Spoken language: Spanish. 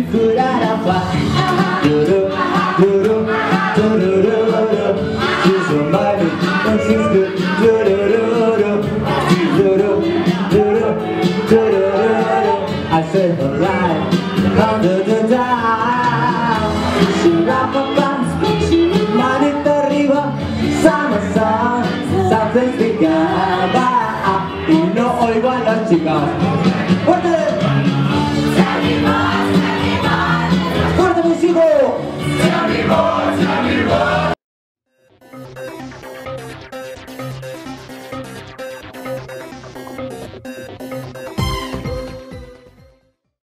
good at a fight. Do-do, do-do, do-do-do-do. She's so mighty and she's good. Do-do-do-do, do-do, do-do, do-do-do-do. I said her life, come to do.